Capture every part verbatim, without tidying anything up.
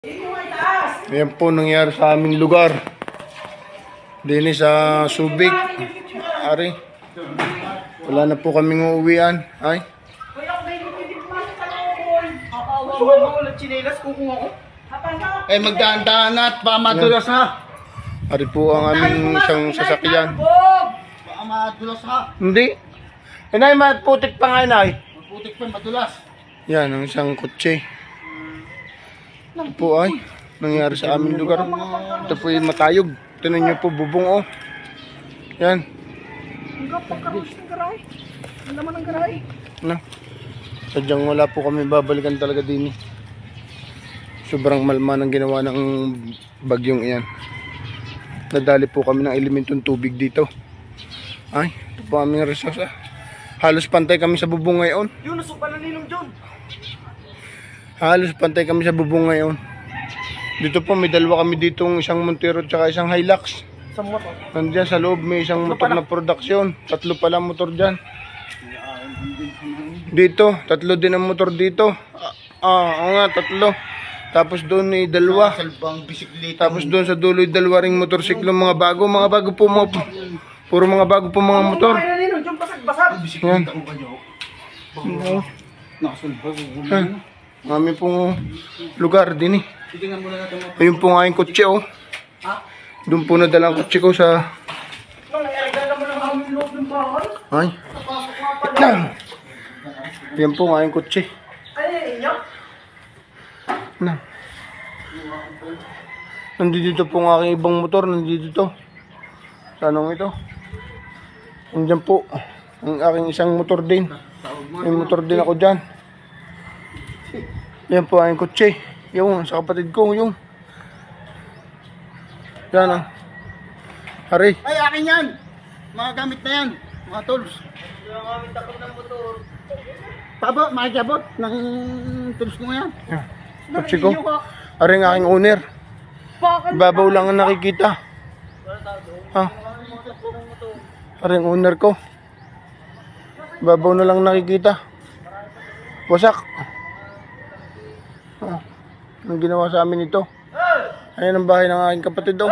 Ayan po nangyari sa aming lugar. Dini sa Subic. Ari. Wala na po kaming uuwian. Ay. Eh magdaan-daan at baka madulas ha. Ari po ang aming isang sasakyan. Baka madulas ha. Hindi. Inay, maputik pa nga inay. Maputik pa, madulas. Yan, ang isang kotse. Ito po ay nangyari sa aming lugar. Ito po yung matayog. Tinan nyo po, bubong oh. Yan. Ang kapag-karos ng garay. Ang laman ng garay. Na. Sadyang wala po kami babalikan talaga din eh. Sobrang malman ang ginawa ng bagyong iyan. Nadali po kami ng elementong tubig dito. Ay, ito po aming resource ah. Halos pantay kami sa bubong ngayon. Yun, nasupa na ninong John. Halos pantay kami sa bubong ngayon. Dito po may dalawa kami ditong isang Montero at isang Hilux. Sa motor. Nandiyan sa loob may isang motor na produksyon. Tatlo pala motor dyan. Dito, tatlo din ang motor dito. Ah, oo nga, tatlo. Tapos doon may dalawa. Salbang bisikleta. Tapos doon sa dulo yung dalawa ring motorsiklo, mga bago. Mga bago po mga, puro mga bago po mga motor. Ay na ninong John, basag-basag. Bisikleta ko ba nyo? Nakasalbang. Yan. Mami pong lugar din eh. Titingnan muna natin mo. Ayun po nga yung kotse oh. Ha? Doon po nadala ang kotse ko sa... Nang naiarga naman ang aming loob ng bahay. Ay. Napasok nga pala. Yan po nga yung kotse. Ay, inyo? Na. Nandito po ang aking ibang motor. Nandito to. Sanong ito. Nandiyan po. Ang aking isang motor din. May motor din ako dyan. Yan po ang kotse. Yung sa kapatid ko. Yung. Yan ah. Hari. Ay, akin yan. Mga gamit na yan. Mga tools. Yung aming takot ng motor. Pabo, makikabot ng tools mo yan. Yan. Kotse ko. Hari ang aking owner. Babaw lang ang nakikita. Ha? Hari ang owner ko. Babaw na lang nakikita. Wasak. Ah, anong ginawa sa amin ito? Ayan ang bahay ng aking kapatid oh.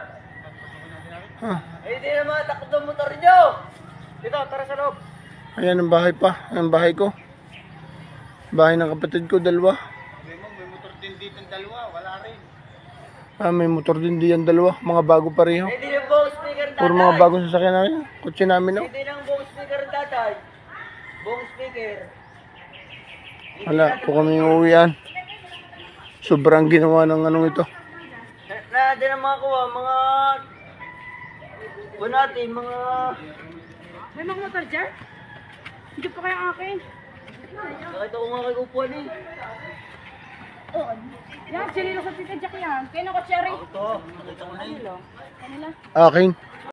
Ah, Ay, di naman takot ng motor nyo. Dito, tara sa loob. ayan ang bahay pa. Ayan ang bahay ko. Bahay ng kapatid ko, dalawa. May motor din dito ng dalawa, wala rin. Ah, may motor din diyan, dalawa. Mga bago pareho. Ay, di ng buong speaker Puro tatay. mga bagong sasakyan namin. Kotse namin oh. Hindi ng buong speaker tatay. Buong speaker. Wala po kami uuwian. Sobrang ginawa ng anong ito. Na, na din ang mga kuha, mga... Bunati, mga... May mga motor dyan? Hindi pa kaya akin. Nakita ko nga kay upuan eh. Oo. Yan, sinilo sa tita Jack yan. Kaya nako, Cherry. Ito, nakita ko na yun. Kanila. Akin.